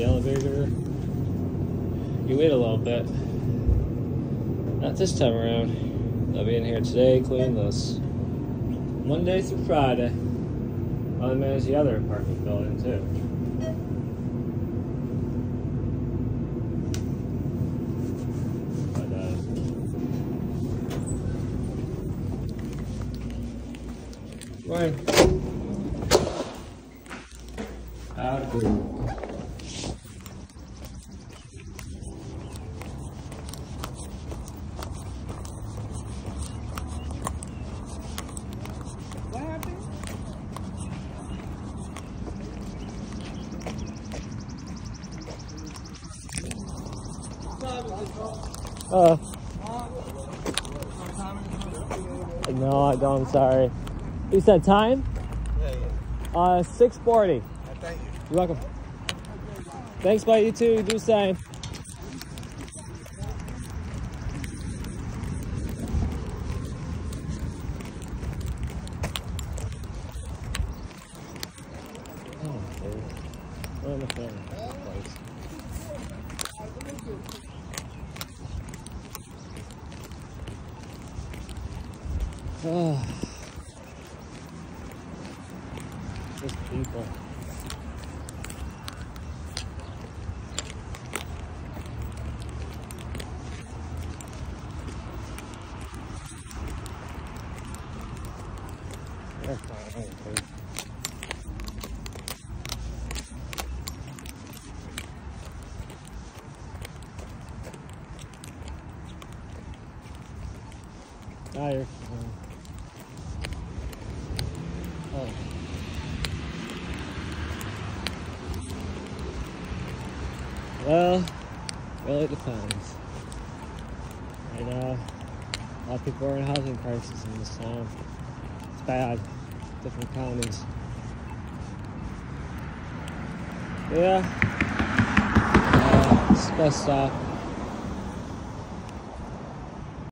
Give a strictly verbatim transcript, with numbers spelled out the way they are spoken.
the elevator. You wait a little bit. Not this time around. I'll be in here today, clean this. Monday through Friday. I'll manage the other apartment building too. But, uh... Right. Out of food. What happened? Uh, no, I don't. I'm sorry. You said time? Yeah, yeah. Uh, six forty. Thank you. You're welcome. Thanks, bye. You too. Do the same. Oh, dude. Where am I going? Oh. Just people. They're fine, okay. Ah, you're fine. Oh. Well, really depends. I know a lot of people are in a housing crisis in this town. It's bad. Different counties. Yeah. Uh, it's best stop.